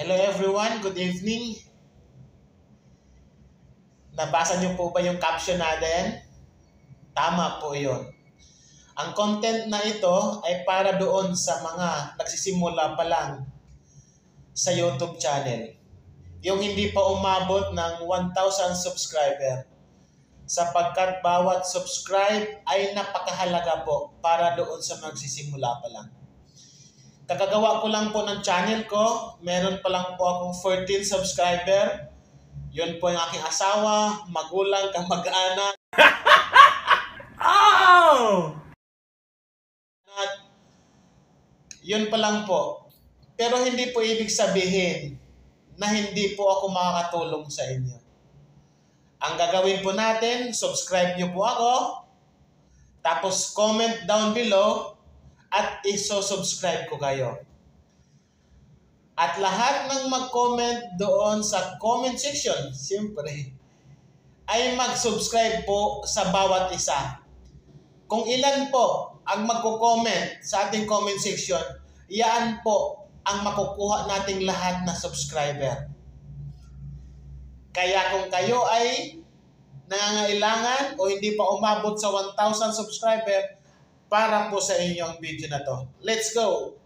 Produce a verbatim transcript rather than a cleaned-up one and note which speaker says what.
Speaker 1: Hello everyone, good evening. Nabasa niyo po ba yung caption natin? Tama po yun. Ang content na ito ay para doon sa mga nagsisimula pa lang sa YouTube channel. Yung hindi pa umabot ng one thousand subscriber. Sapagkat bawat subscribe ay napakahalaga po para doon sa magsisimula pa lang. Kagagawa ko lang po ng channel ko. Meron pa lang po akong fourteen subscriber. Yun po yung aking asawa, magulang, kamag-anak. Oh! At yun pa lang po. Pero hindi po ibig sabihin na hindi po ako makakatulong sa inyo. Ang gagawin po natin, subscribe nyo po ako, tapos comment down below, at iso-subscribe ko kayo. At lahat ng mag-comment doon sa comment section, siyempre, ay mag-subscribe po sa bawat isa. Kung ilan po ang magko-comment sa ating comment section, yan po ang makukuha nating lahat na subscriber. Kaya kung kayo ay nangangailangan o hindi pa umabot sa one thousand subscriber, para po sa inyong video na to. Let's go!